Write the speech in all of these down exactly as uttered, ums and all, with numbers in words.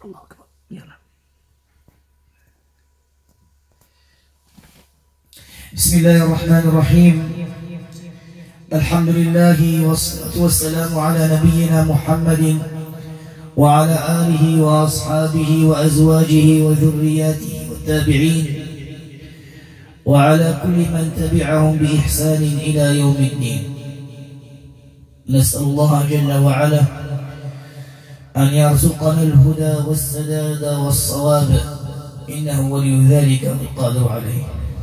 الله أكبر. يلا. بسم الله الرحمن الرحيم. الحمد لله والصلاة والسلام على نبينا محمد وعلى آله وأصحابه وأزواجه وذرياته والتابعين وعلى كل من تبعهم بإحسان إلى يوم الدين. نسأل الله جل وعلا أن يرزقنا الهدى والسداد والصواب، إنه ولي ذلك والقادر عليه.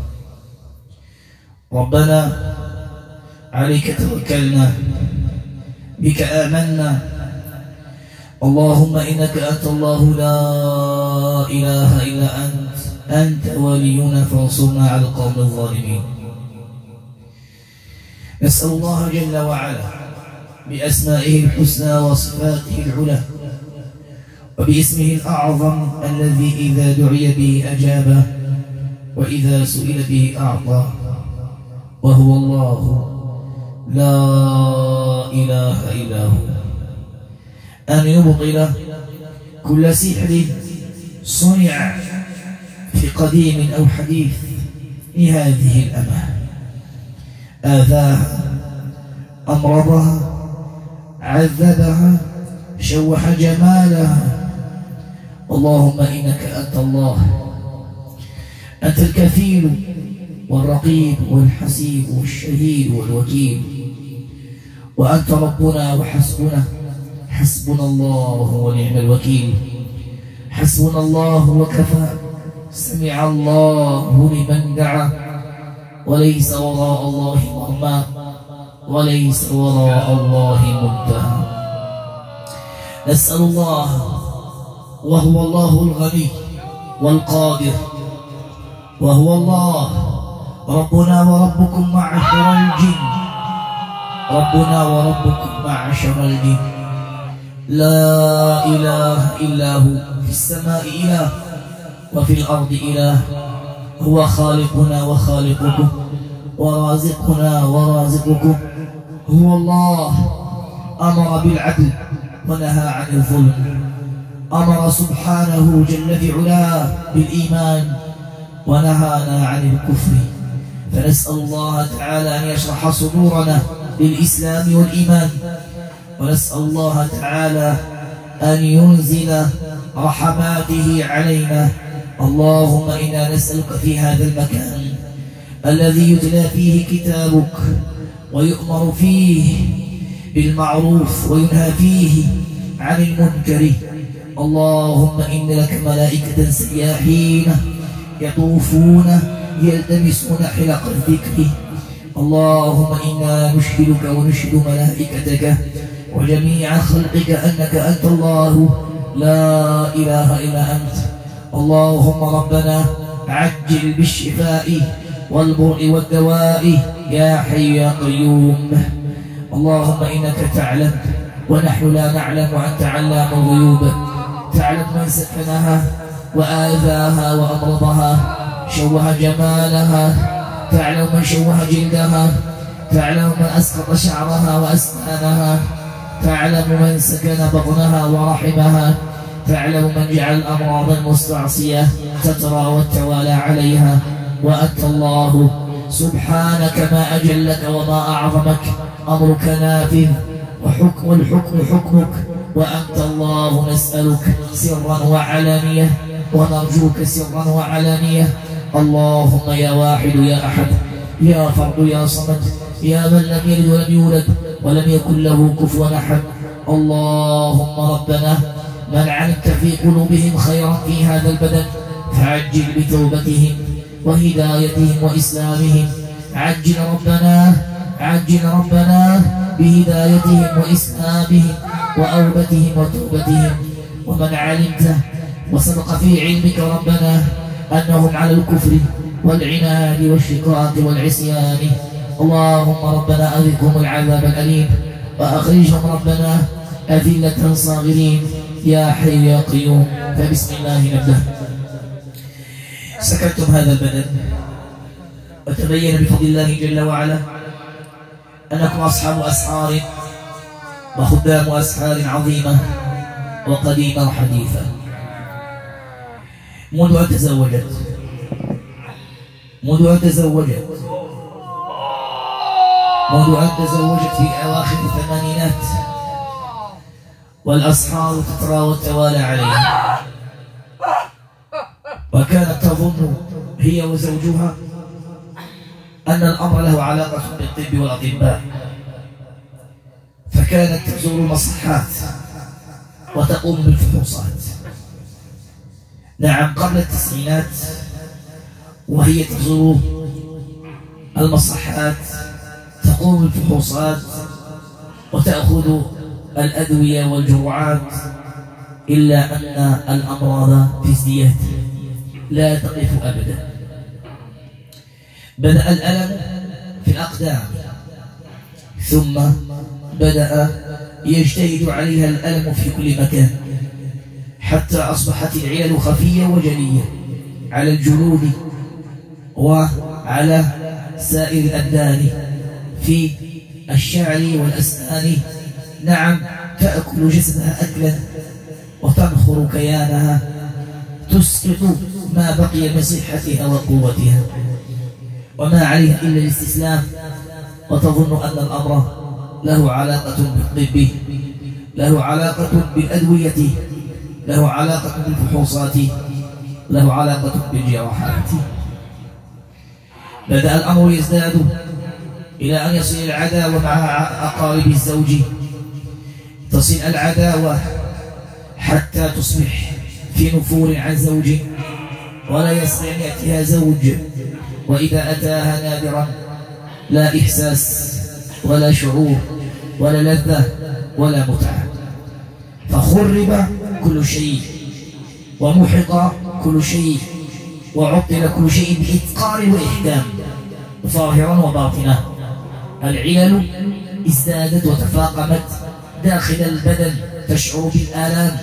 ربنا عليك توكلنا، بك آمنا، اللهم إنك أنت الله لا إله إلا أنت، أنت ولينا فانصرنا على القوم الظالمين. نسأل الله جل وعلا بأسمائه الحسنى وصفاته العلى وباسمه الأعظم الذي إذا دعي به أجابه وإذا سئل به أعطى، وهو الله لا إله إلا هو، أن يبطل كل سحر صنع في قديم أو حديث لهذه الأمة، آذاها، أمرضها، عذبها، شوح جمالها. اللهم إنك أنت الله، أنت الكفيل والرقيب والحسيب والشهيد والوكيل، وأنت ربنا وحسبنا، حسبنا الله ونعم الوكيل، حسبنا الله وكفى، سمع الله لمن دعا، وليس وراء الله مرمى، وليس وراء الله منتهى. نسأل الله وهو الله الغني والقادر، وهو الله ربنا وربكم معشر الجن، ربنا وربكم معشر الجن، لا إله إلا هو، في السماء إله وفي الأرض إله، هو خالقنا وخالقكم ورازقنا ورازقكم. هو الله أمر بالعدل ونهى عن الظلم، أمر سبحانه جل في علاه بالإيمان ونهانا عن الكفر. فنسأل الله تعالى أن يشرح صدورنا للإسلام والإيمان، ونسأل الله تعالى أن ينزل رحماته علينا. اللهم إنا نسألك في هذا المكان الذي يتلى فيه كتابك ويؤمر فيه بالمعروف وينهى فيه عن المنكر، اللهم إن لك ملائكة سياحين يطوفون يلتمسون حلق الذكر. اللهم إنا نشهدك ونشهد ملائكتك وجميع خلقك أنك أنت الله لا إله إلا أنت. اللهم ربنا عجل بالشفاء والبرء والدواء يا حي يا قيوم. اللهم إنك تعلم ونحن لا نعلم، وأنت علام الغيوب، تعلم من سكنها وآذاها وأمرضها، شوه جمالها، تعلم من شوه جلدها، تعلم من أسقط شعرها وأسنانها، تعلم من سكن بطنها ورحمها، تعلم من جعل الأمراض المستعصية تترى والتوالى عليها. وأنت الله سبحانك ما أجلك وما أعظمك، أمرك نافذ وحكم الحكم حكمك، وأنت الله نسألك سرا وعلانية ونرجوك سرا وعلانية. اللهم يا واحد يا أحد يا فرد يا صمد يا من لم يلد ولم يولد ولم يكن له كفوا أحد. اللهم ربنا من علمت في قلوبهم خيرا في هذا البدن فعجل بتوبتهم وهدايتهم وإسلامهم، عجل ربنا عجل ربنا بهدايتهم وإسلامهم وأوبتهم وتوبتهم. ومن علمت وسبق في علمك ربنا أنهم على الكفر والعناد والشقاق والعصيان، اللهم ربنا أذقهم العذاب الأليم وأخرجهم ربنا أذلة صاغرين يا حي يا قيوم. فبسم الله نبدأ. سكنتم هذا البدن وتبين بفضل الله جل وعلا أنكم أصحاب أسحار وخدام أسحار عظيمة وقديمة وحديثة، منذ أن تزوجت منذ أن تزوجت منذ أن تزوجت في أواخر الثمانينات، والأسحار تترى وتوالى عليها، وكانت تظن هي وزوجها أن الأمر له علاقة بالطب والأطباء، فكانت تزور المصحات وتقوم بالفحوصات. نعم، قبل التسعينات وهي تزور المصحات تقوم بالفحوصات وتأخذ الأدوية والجرعات، إلا أن الأمراض في ازدياد لا تقف أبدا. بدأ الألم في الأقدام، ثم بدأ يجتهد عليها الألم في كل مكان، حتى أصبحت العلل خفية وجلية على الجلود وعلى سائر الأبدان، في الشعر والأسنان. نعم، تأكل جسدها أكلا وتنخر كيانها، تسقط ما بقي من صحتها وقوتها، وما عليها إلا الاستسلام، وتظن أن الأمر له علاقة بالطب، له علاقة بالأدوية، له علاقة بالفحوصات، له علاقة بالجراحات. بدأ الأمر يزداد إلى أن يصل العداوة مع أقارب الزوج، تصل العداوة حتى تصبح في نفور عن زوج، ولا يستطيع أن يأتيها زوج، وإذا أتاها نادرا لا إحساس ولا شعور ولا لذة ولا متعة، فخرب كل شيء ومحق كل شيء وعطل كل شيء بإتقان وإحكام ظاهرا وباطنا. العلل ازدادت وتفاقمت داخل البدن، تشعر بالآلام،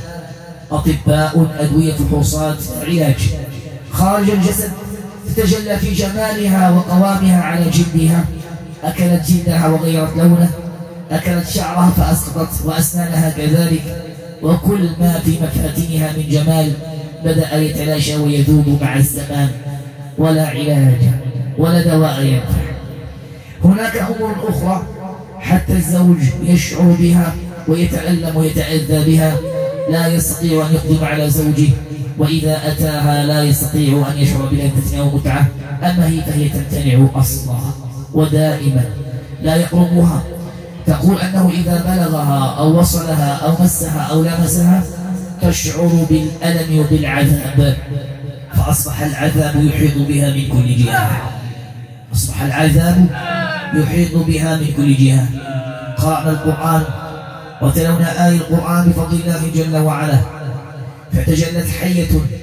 أطباء، أدوية، فحوصات، علاج. خارج الجسد تتجلى في جمالها وقوامها على جلدها، أكلت جلدها وغيرت لونه، أكلت شعرها فأسقطت، وأسنانها كذلك، وكل ما في مفاتنها من جمال بدأ يتلاشى ويذوب مع الزمان، ولا علاج ولا دواء ينفع. هناك أمور أخرى حتى الزوج يشعر بها ويتألم ويتأذى بها، لا يستطيع أن يقدم على زوجه، وإذا أتاها لا يستطيع أن يشعر بلذة أو متعة، أما هي فهي تمتنع أصلا ودائما لا يقربها. تقول أنه إذا بلغها أو وصلها أو مسها أو لمسها تشعر بالألم وبالعذاب، فأصبح العذاب يحيط بها من كل جهة، أصبح العذاب يحيط بها من كل جهة. قرأنا القرآن وتلونا آية القرآن بفضل الله جل وعلا، فتجلت حية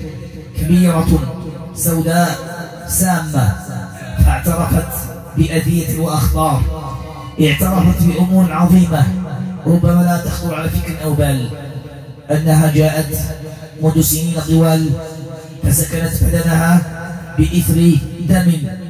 كبيرة سوداء سامة، فاعترفت بأذية وأخطار، اعترفت بأمور عظيمة ربما لا تخطر على فكر أو بال، أنها جاءت منذ سنين طوال فسكنت بدنها بإثر دم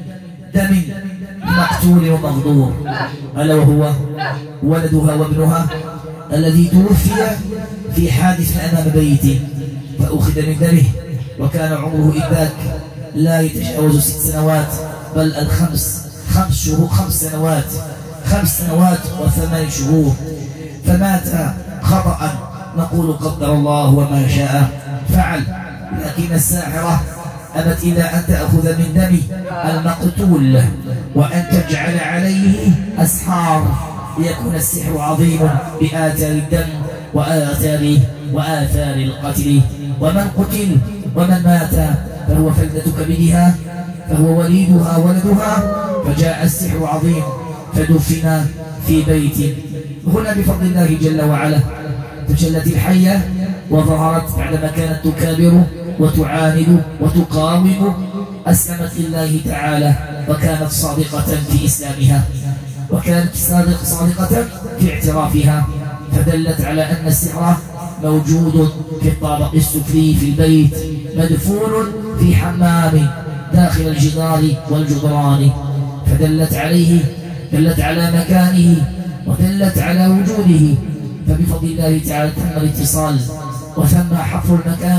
دم مقتول ومغدور، ألا وهو ولدها وابنها الذي توفي في حادث أمام بيته، فأخذ من دمه، وكان عمره إذ ذاك لا يتجاوز ست سنوات، بل الخمس خمس شهور خمس سنوات خمس سنوات وثمان شهور، فمات خطأ، نقول قدر الله وما شاء فعل. لكن الساحرة أبت إلى أن تأخذ من دم المقتول وأن تجعل عليه أسحار ليكون السحر عظيم بآثار الدم وآثار وآثار القتل، ومن قتل ومن مات فهو فلذة كبدها، فهو وليدها ولدها، فجاء السحر عظيم فدفن في بيت. هنا بفضل الله جل وعلا تجلت الحية وظهرت بعدما كانت تكابر وتعاند وتقاوم، أسلمت لله تعالى وكانت صادقة في إسلامها، وكانت صادق صادقة في اعترافها، فدلت على أن السحر موجود في الطابق السفلي في البيت، مدفون في حمام داخل الجدار والجدران، فدلت عليه، دلت على مكانه ودلت على وجوده. فبفضل الله تعالى تم الاتصال وثم حفر المكان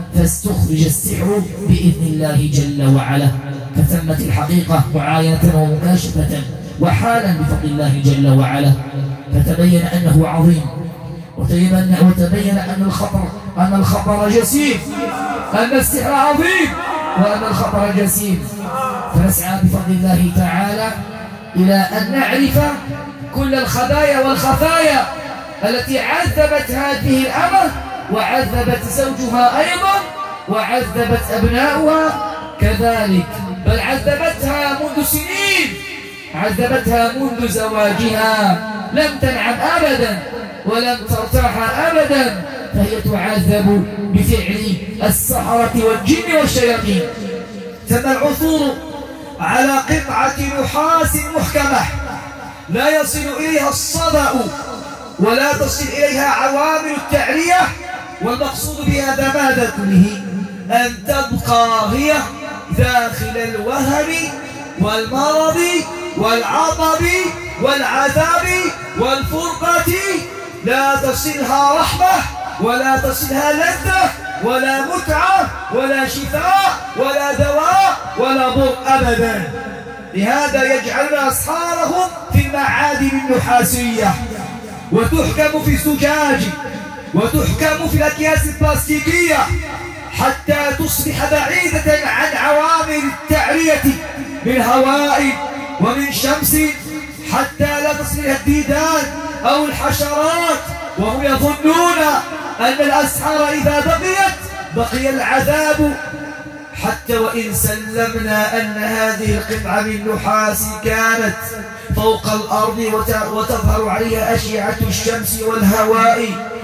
فاستخرج السحر بإذن الله جل وعلا، فتمت الحقيقة معاينة ومكاشفة وحالا بفضل الله جل وعلا، فتبين أنه عظيم، وتبين أن الخطر أن الخطر جسيم، أن السحر عظيم وأن الخطر جسيم. فنسعى بفضل الله تعالى إلى أن نعرف كل الخبايا والخفايا التي عذبت هذه الأمة، وعذبت زوجها أيضا، وعذبت أبناؤها كذلك، بل عذبتها منذ سنين، عذبتها منذ زواجها، لم تنعم أبدا ولم ترتاح أبدا، فهي تعذب بفعل السحرة والجن والشياطين. تم العثور على قطعة نحاس محكمة لا يصل إليها الصدأ ولا تصل إليها عوامل التعرية، والمقصود بهذا ماذا كله؟ أن تبقى هي داخل الوهم والمرض والعطب والعذاب والفرقة، لا تصلها رحمة ولا تصلها لذة ولا متعة ولا شفاء ولا دواء ولا ضر أبدا. لهذا يجعلون أسحارهم في المعادن النحاسية، وتحكم في الزجاج، وتحكم في الأكياس البلاستيكية، حتى تصبح بعيدة عن عوامل التعرية من هواء ومن شمس، حتى لا تصل إلى الديدان أو الحشرات، وهم يظنون أن الأسحار إذا بقيت بقي العذاب. حتى وإن سلمنا أن هذه القطعة من نحاس كانت فوق الأرض وتظهر عليها أشعة الشمس والهواء،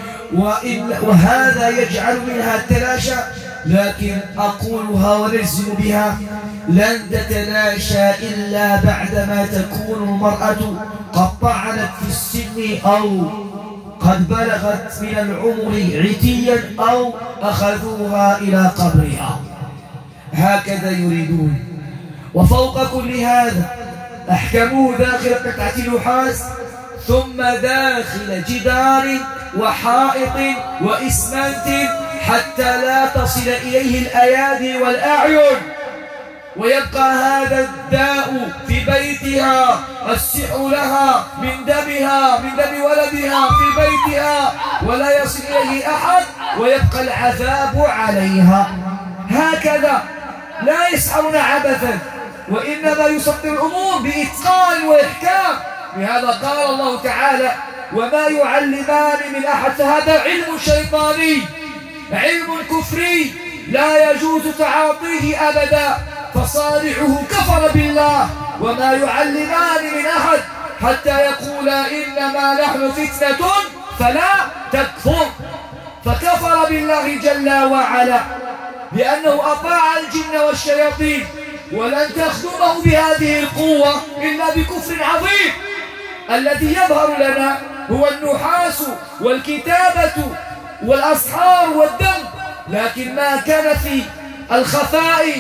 وهذا يجعل منها التلاشى، لكن أقولها ونجزم بها لن تتلاشى إلا بعدما تكون المرأة قد طعنت في السن أو قد بلغت من العمر عتيا أو أخذوها إلى قبرها، هكذا يريدون. وفوق كل هذا أحكموه داخل قطعة نحاس، ثم داخل جدار وحائط وإسمنت، حتى لا تصل إليه الأيادي والأعين، ويبقى هذا الداء في بيتها، السحر لها من دمها من دم ولدها في بيتها، ولا يصل إليه أحد، ويبقى العذاب عليها. هكذا لا يسحرون عبثا، وإنما يسطر الأمور بإتقان وإحكام. لهذا قال الله تعالى: وما يعلمان من أحد، فهذا علم شيطاني، علم كفري لا يجوز تعاطيه أبدا، فصالحه كفر بالله. وما يعلمان من أحد حتى يقولا إنما نحن فتنة فلا تكفر، فكفر بالله جل وعلا لأنه أطاع الجن والشياطين، ولن تخدمه بهذه القوة إلا بكفر عظيم. الذي يظهر لنا هو النحاس والكتابة والأسحار والدم، لكن ما كان في الخفاء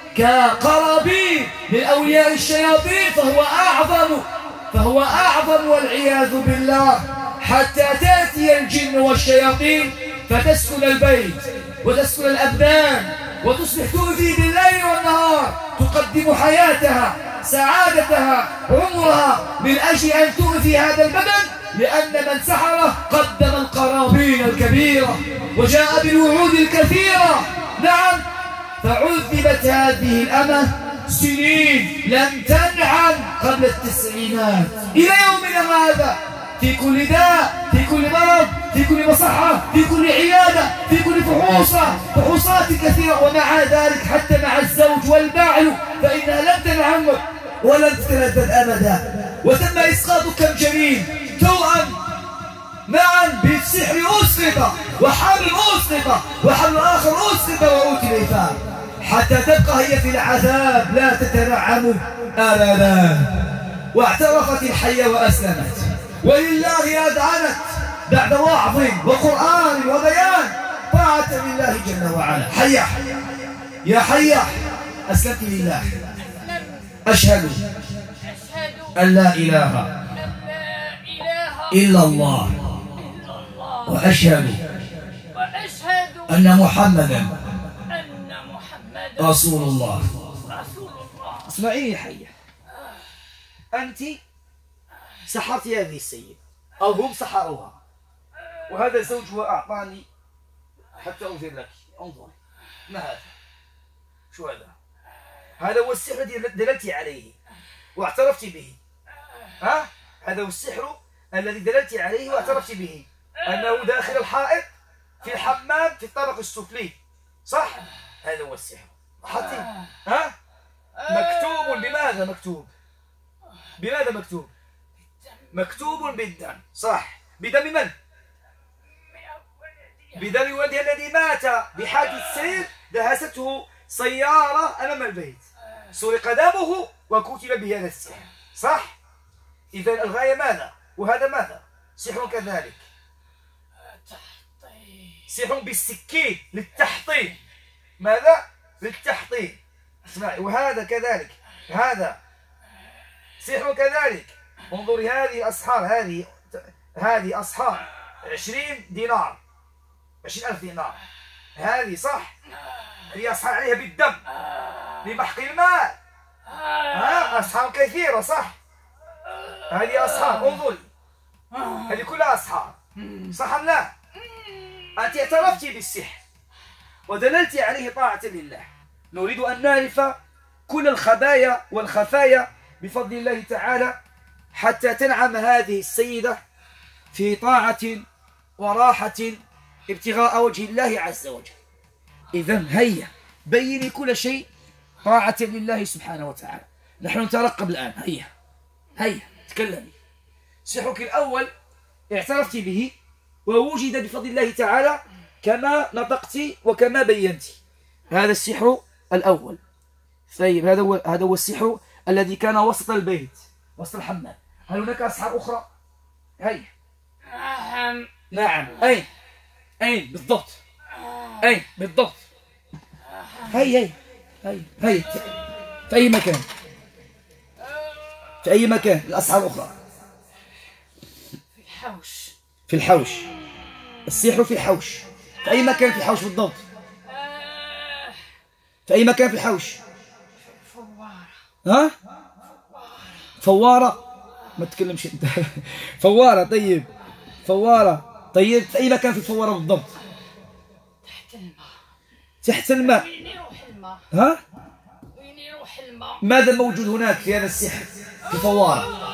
كقرابين من أولياء الشياطين فهو أعظم فهو أعظم والعياذ بالله، حتى تأتي الجن والشياطين فتسكن البيت وتسكن الأبدان، وتصبح تؤذي بالليل والنهار، تقدم حياتها سعادتها عمرها من أجل أن تؤذي هذا البدن، لأن من سحره قدم القرابين الكبيرة وجاء بالوعود الكثيرة. نعم، فعذبت هذه الأمة سنين لم تنعم قبل التسعينات إلى يومنا هذا، في كل داء، في كل مرض، في كل مصحة، في كل عيادة، في كل فحوصة، فحوصات كثيرة، ومع ذلك حتى مع الزوج والبعل فإنها لم تنعم ولم تتلذذ أبدا. وتم إسقاط كم جنين توأم معا بالسحر أسقط، وحمل أسقط، وحمل آخر أسقط وأوتي الإيثار، حتى تبقى هي في العذاب لا تتنعم أبدا. واعترفت الحية وأسلمت، ولله أذعنت بعد وعظ وقرآن وبيان، طاعة لله جل وعلا. حية يا حية، أسلمت لله. أشهد أن لا إله إلا الله، وأشهد أن محمدا رسول الله. رسول الله. اسمعيني يا حية، أنت سحرت هذه السيدة أو هم سحروها، وهذا زوجها أعطاني حتى أظهر لك. انظر، ما هذا؟ شو هذا؟ هذا هو السحر الذي دللت عليه واعترفت به. ها؟ هذا هو السحر الذي دللت عليه واعترفت به، أنه داخل الحائط في الحمام في الطبق السفلي، صح؟ هذا هو السحر. حطي. ها؟ مكتوب بماذا مكتوب؟ بماذا مكتوب؟ مكتوب بالدم، صح. بدم من؟ بدم ولده الذي مات بحادث سير دهسته سيارة أمام البيت، سرق دمه وقتل بهذا السحر، صح؟ إذا الغاية ماذا؟ وهذا ماذا؟ سحر كذلك، سحر بالسكين للتحطيم. ماذا؟ للتحطيم. اسمعي، وهذا كذلك، هذا سحر كذلك. انظري هذه الأسحار، هذه هذه أسحار عشرين دينار، عشرين ألف دينار، هذه صح؟ هي أسحار عليها بالدم لمحق المال. ها؟ أسحار كثيرة، صح؟ هذه أسحار، انظري، هذه كلها أسحار، صح أم لا؟ أنت اعترفت بالسحر ودللت عليه طاعة لله. نريد أن نعرف كل الخبايا والخفايا بفضل الله تعالى حتى تنعم هذه السيدة في طاعة وراحة ابتغاء وجه الله عز وجل. إذن هيا بيني كل شيء طاعة لله سبحانه وتعالى. نحن نترقب الآن. هيا هيا تكلمي. سحرك الأول اعترفت به ووجد بفضل الله تعالى كما نطقت وكما بينت. هذا السحر الأول. طيب، هذا هو هذا هو السحر الذي كان وسط البيت، وسط الحمام. هل هناك أسحار أخرى؟ هيا. نعم. نعم. أين؟ أين بالضبط؟ أين بالضبط؟ هيا هيا هيا هيا في أي مكان؟ في أي مكان الأسحار الأخرى؟ في الحوش. في الحوش. السحر في الحوش. في أي مكان في الحوش بالضبط؟ في أي مكان في الحوش؟ فوارة. ها؟ فوارة. ما تتكلمش انت. فوارة. طيب، فوارة. طيب، في أي مكان في الفوارة بالضبط؟ تحت الماء. تحت الماء. وين يروح الماء؟ ها؟ وين يروح الماء؟ ماذا موجود هناك في هذا السحر في فوارة؟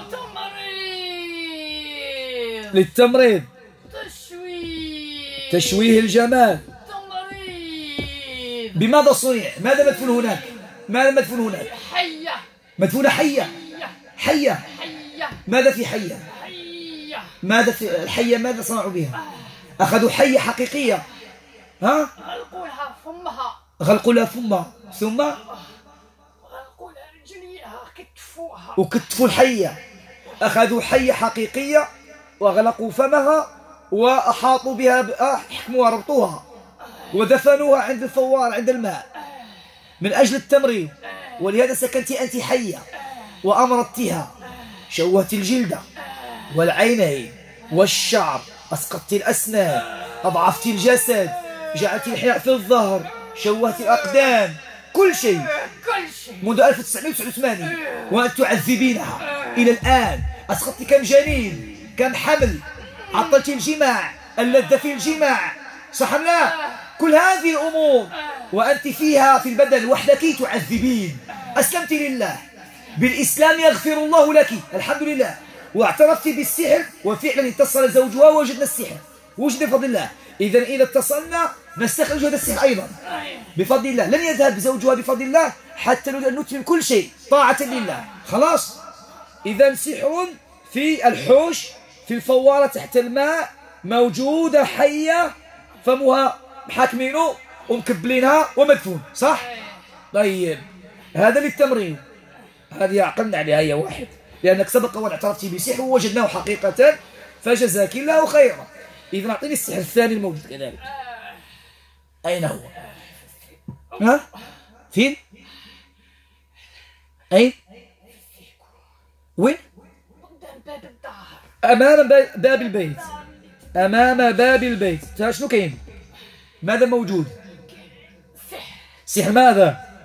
تمريض. للتمريض. تشويه. تشويه الجمال. تمريض. بماذا صنع؟ ماذا مدفون هناك؟ ماذا مدفون هناك؟ حية. مدفونة حية. حية. حية. ماذا في حية؟ حية. ماذا في الحية؟ ماذا صنعوا بها؟ أخذوا حية حقيقية. ها؟ غلقوا لها فمها. غلقوا لها فمها، ثم غلقوا لها رجليها، كتفوها. وكتفوا الحية. أخذوا حية حقيقية وغلقوا فمها وأحاطوا بها، حكموها، ربطوها ودفنوها عند الفوار، عند الماء، من أجل التمريض. ولهذا سكنت أنت حية وأمرضتها، شوهت الجلد والعينين والشعر، أسقطت الأسنان، أضعفت الجسد، جعلت الحياء في الظهر، شوهت الأقدام، كل شيء كل شيء منذ ألف وتسعمائة وتسعة وثمانين وأنت تعذبينها إلى الآن. أسقطت كم جنين، كم حمل، عطلت الجماع، اللذة في الجماع، صح أم لا؟ كل هذه الأمور وأنت فيها في البدن وحدك تعذبين. أسلمت لله، بالإسلام يغفر الله لك، الحمد لله، واعترفت بالسحر، وفعلا اتصل زوجها ووجدنا السحر، وجد بفضل الله. إذا إذا اتصلنا نستخرج هذا السحر أيضا بفضل الله. لن يذهب زوجها بفضل الله حتى نتمم كل شيء طاعة لله. خلاص. إذا سحر في الحوش، في الفوارة تحت الماء، موجودة حية، فمها حاكمينه ومكبلينها ومدفون، صح؟ طيب، هذا للتمرين. هذه عقلنا عليها هي واحد، لأنك سبق وأن اعترفت بسحر ووجدناه حقيقة، فجزاك الله خيرا. إذا أعطيني السحر الثاني الموجود كذلك. أين هو؟ ها؟ فين؟ أين؟ وين؟ قدام باب الدار. أمام باب البيت. أمام باب البيت. شنو كاين؟ ماذا موجود؟ سحر. سحر ماذا؟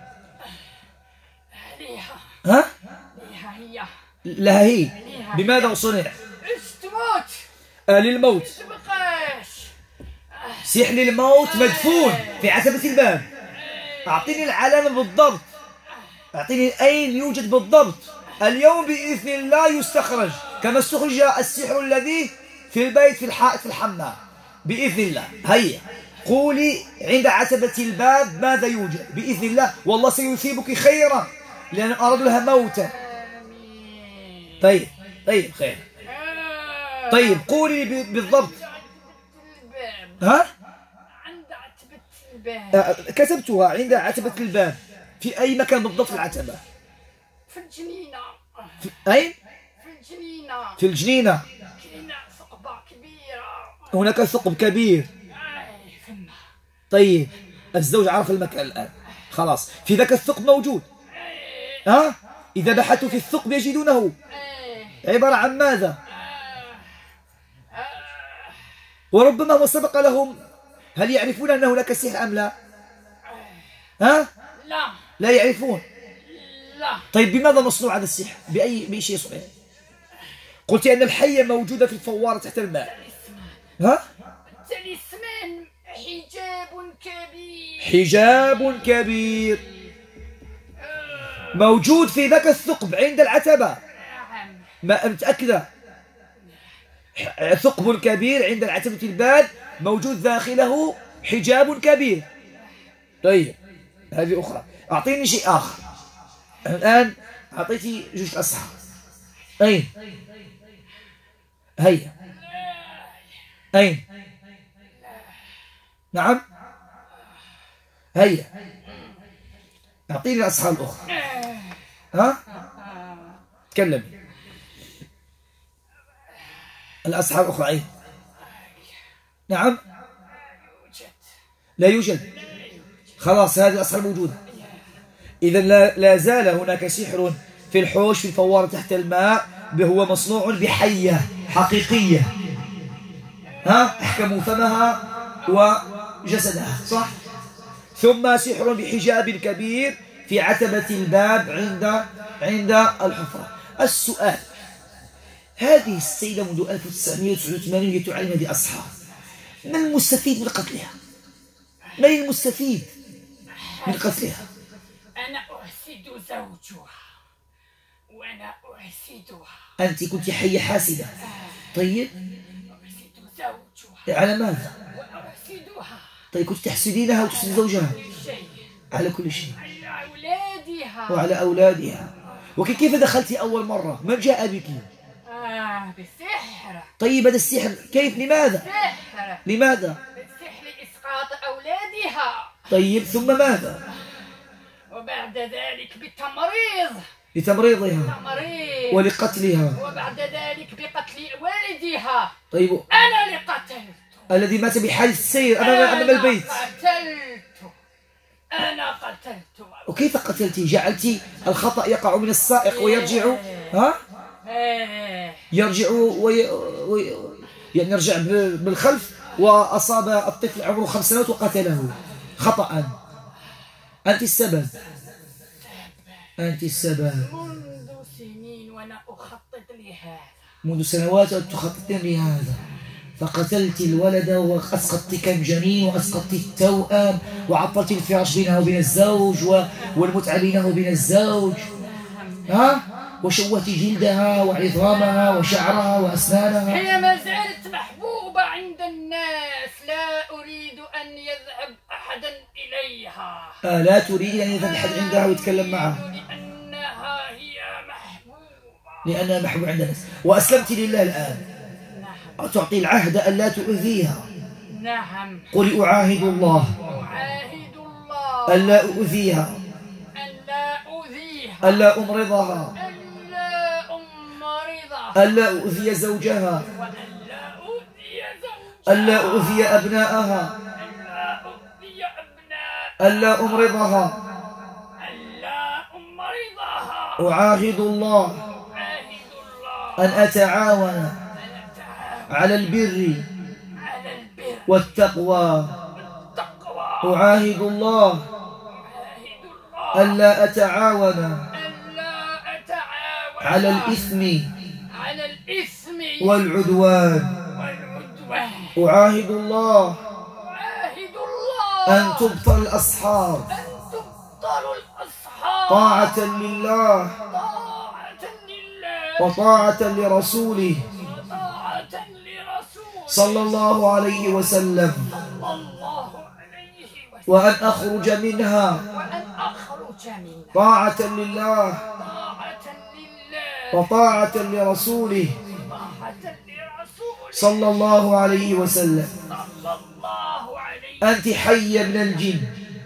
ها؟ ليها هي. لها هي. بماذا صنع؟ اش تموت؟ آه للموت. تبقاش. سيح للموت مدفون في عتبة الباب. أعطيني العلامة بالضبط. أعطيني أين يوجد بالضبط. اليوم بإذن الله يستخرج كما استخرج السحر الذي في البيت في الحائط في الحمام بإذن الله. هيا قولي عند عتبة الباب ماذا يوجد بإذن الله، والله سيثيبك خيرا لأن أرادوا لها موتا. طيب طيب خير. طيب قولي بالضبط. ها؟ عند عتبة الباب. كتبتها عند عتبة الباب. في أي مكان بالضبط في العتبة؟ في الجنينة. في أين؟ في الجنينة. في الجنينة. جنينة ثقبة كبيرة. هناك ثقب كبير. أي فما. طيب الزوج عرف المكان الآن خلاص. في ذاك الثقب موجود. ها؟ إذا بحثوا في الثقب يجدونه. عبارة عن ماذا؟ وربما هو سبق لهم. هل يعرفون أن هناك سحر أم لا؟ ها؟ لا. لا يعرفون. لا. طيب بماذا مصنوع هذا السحر؟ بأي بأي شيء يصنع؟ قلت أن الحية موجودة في الفوارة تحت الماء. ها؟ تلسمان حجاب كبير. حجاب كبير موجود في ذاك الثقب عند العتبة. ما متأكدة؟ ثقب كبير عند العتبة الباب موجود داخله حجاب كبير. طيب هذه أخرى. أعطيني شيء آخر. الآن أعطيتي جوج أصحاب. أين؟ هيا أين؟ نعم هيا أعطيني الأصحاب الأخرى. ها؟ تكلم. الأصحاب الأخرى أين؟ نعم لا يوجد. خلاص هذه الأصحاب موجودة. إذا لا, لا زال هناك سحر في الحوش في الفوارة تحت الماء هو مصنوع بحية حقيقية. ها؟ احكموا فمها وجسدها صح؟ ثم سحر بحجاب كبير في عتبة الباب عند عند الحفرة. السؤال: هذه السيدة منذ ألف وتسعمائة وتسعة وثمانين تعلم هذه أصحاب، ما المستفيد من قتلها؟ من المستفيد من قتلها؟ أنا أحسد زوجها وأنا أحسدها. أنت كنت حية حاسدة. طيب أحسد زوجها. على ماذا؟ وأحسدها. طيب كنت تحسدينها وتحسدي زوجها؟ شيء. على كل شيء. على أولادها. وعلى أولادها. وكيف دخلت أول مرة؟ من جاء بك؟ آه بالسحر. طيب هذا السحر كيف؟ لماذا؟ سحر. لماذا؟ بالسحر لإسقاط أولادها. طيب ثم ماذا؟ وبعد ذلك بالتمريض. لتمريضها تمريض. ولقتلها. وبعد ذلك بقتل والدها. طيب أنا اللي قتلته. الذي مات بحادث السير أمام أمام البيت. أنا قتلته. أنا قتلته. وكيف قتلتي؟ جعلتي الخطأ يقع من السائق ويرجع ها؟ يرجع وي... وي... يعني يرجع بالخلف وأصاب الطفل عمره خمس سنوات وقتله خطأ. أنت السبب. أنت السبب. منذ سنين وأنا أخطط لهذا. منذ سنوات تخططين لهذا، فقتلت الولد وأسقطت كم جنين وأسقطت التوأم وعطلت الفراش بينها وبين الزوج والمتعة بينها وبين الزوج. ها؟ وشوهت جلدها وعظامها وشعرها وأسنانها. هي ما زالت محبوبة عند الناس، لا أريد أن يذهب أحدا إليها. آه لا تريد أن يذهب أحد عندها ويتكلم معها. لأنها هي محبوبة. لأنها محبوبة عند الناس. وأسلمت لله الآن. نعم. تعطي العهد أن لا تؤذيها. نعم. قل أعاهد الله. أعاهد الله. أن لا أؤذيها. أن لا أؤذيها. أن لا أمرضها. ألا أؤذي زوجها. ألا أؤذي أبناءها. ألا أمرضها. أعاهد الله أن أتعاون على البر والتقوى. أعاهد الله ألا أتعاون على الإثم على الإثم والعدوان. والعدوان. أعاهد الله أعاهد الله أن تبطل الأسحار أن تبطل الأسحار طاعة لله طاعة لله وطاعة لرسوله وطاعة لرسوله صلى الله عليه وسلم، صلى الله عليه وسلم، وأن أخرج منها وأن أخرج منها طاعة لله طاعة لله وطاعة لرسوله طاعة لرسوله صلى الله عليه وسلم. صلى الله عليه أنت حية من الجن،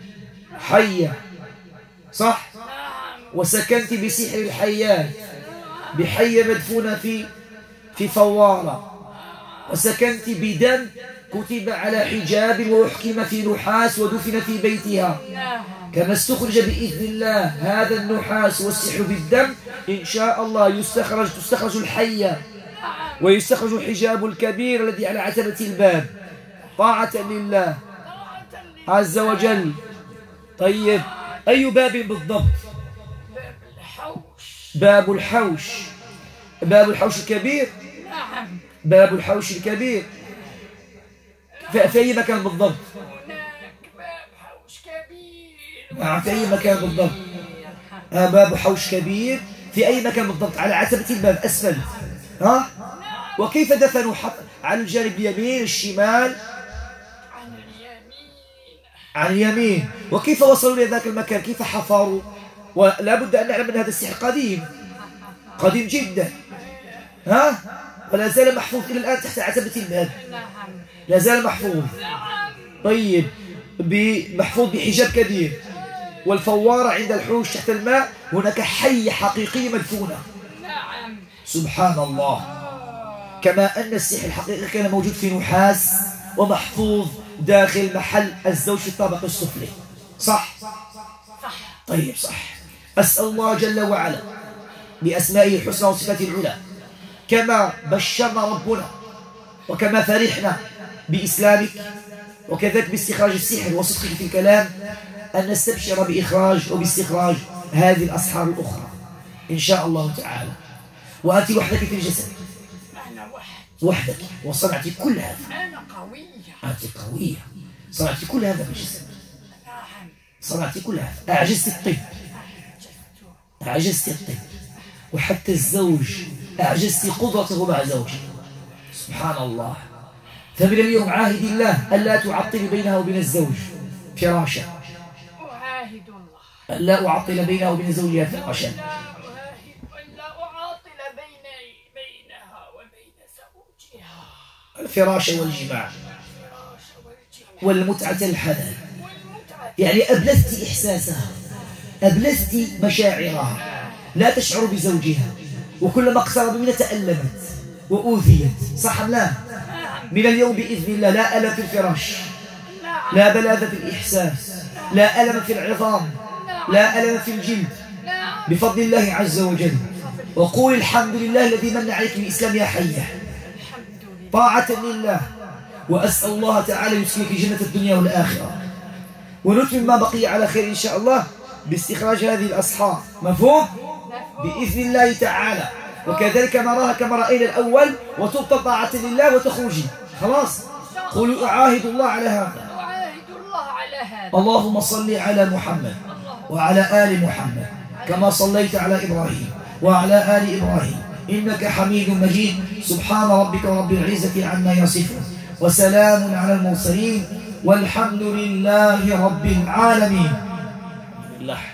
حية صح؟ نعم وسكنت بسحر الحيات بحية مدفونة في في فوارة، وسكنت بدم كتب على حجاب وأحكم في نحاس ودفن في بيتها، نعم كما استخرج بإذن الله هذا النحاس والسحر بالدم إن شاء الله يستخرج تستخرج الحية ويستخرج الحجاب الكبير الذي على عتبة الباب طاعة لله عز وجل. طيب أي باب بالضبط؟ باب الحوش. باب الحوش. باب الحوش الكبير. نعم باب الحوش الكبير في في أي مكان بالضبط؟ هناك باب حوش كبير. نعم في أي مكان بالضبط؟ آه باب حوش كبير في أي مكان بالضبط؟ على عتبة الباب أسفل. ها؟ وكيف دفنوا حط على الجانب اليمين الشمال؟ عن اليمين. عن اليمين. وكيف وصلوا إلى ذاك المكان؟ كيف حفروا؟ ولا بد أن نعلم أن هذا السحر قديم قديم جدا، ها؟ ولا زال محفوظ إلى الآن تحت عتبة الباب، نعم لا زال محفوظ. نعم طيب محفوظ بحجاب كبير، والفوارة عند الحوش تحت الماء هناك حية حقيقية مدفونة. نعم سبحان الله. كما أن السحر الحقيقي كان موجود في نحاس ومحفوظ داخل محل الزوج في الطابق السفلي، صح؟ صح. طيب صح. أسأل الله جل وعلا بأسمائه الحسنى وصفاته العلى كما بشرنا ربنا وكما فرحنا بإسلامك وكذلك باستخراج السحر وصدقك في الكلام أن نستبشر بإخراج وباستخراج هذه الأسحار الأخرى إن شاء الله تعالى. وأنت وحدك في الجسد، أنا وحدي وحدك، وصنعت كل هذا. أنا قوية. أنت قوية، صنعت كل هذا في الجسد، نعم صنعت كل هذا. أعجزت الطب، أعجزت الطب، وحتى الزوج أعجزت قدرته مع زوجه. سبحان الله. فمن اليوم عاهد الله ألا تعطل بينها وبين الزوج فراشا، أعاهد الله ألا أعطل بينها وبين زوجها فراشا، لا أعاهد ألا أعاطل بين بينها وبين زوجها الفراش والجماع الفراش والجماع والمتعة الحلال. والمتعة. يعني أبلزت إحساسها، أبلزت مشاعرها، لا تشعر بزوجها، وكلما اقترب منها تألمت وأوذيت، صح أم لا؟ من اليوم بإذن الله لا ألم في الفراش، لا بلاذة في الإحساس، لا ألم في العظام، لا ألم في الجلد بفضل الله عز وجل. وقول الحمد لله الذي من عليك بالإسلام يا حية، طاعة لله. وأسأل الله تعالى يسكنك جنة الدنيا والآخرة، ونتمم ما بقي على خير إن شاء الله باستخراج هذه الأسحار. مفهوم؟ بإذن الله تعالى. وكذلك نراها كما رأينا الأول وتبطل طاعة لله وتخرجي. خلاص؟ قولوا أعاهد الله على هذا. أعاهد الله على هذا. اللهم صل على محمد وعلى آل محمد كما صليت على إبراهيم وعلى آل إبراهيم إنك حميد مجيد. سبحان ربك رب العزة عما يصفون وسلام على المرسلين والحمد لله رب العالمين.